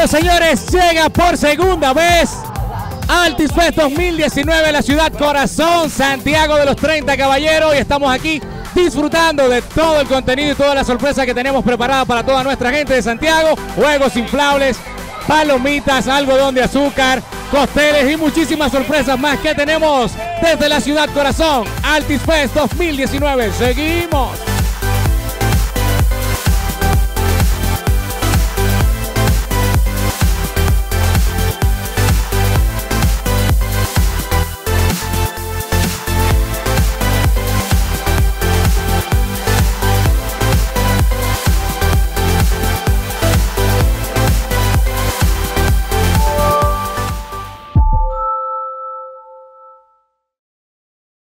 Bueno, señores, llega por segunda vez Altis Fest 2019 a la ciudad corazón, Santiago de los 30 Caballeros, y estamos aquí disfrutando de todo el contenido y todas las sorpresas que tenemos preparadas para toda nuestra gente de Santiago. Juegos inflables, palomitas, algodón de azúcar, cócteles y muchísimas sorpresas más que tenemos desde la ciudad corazón. Altis Fest 2019. Seguimos.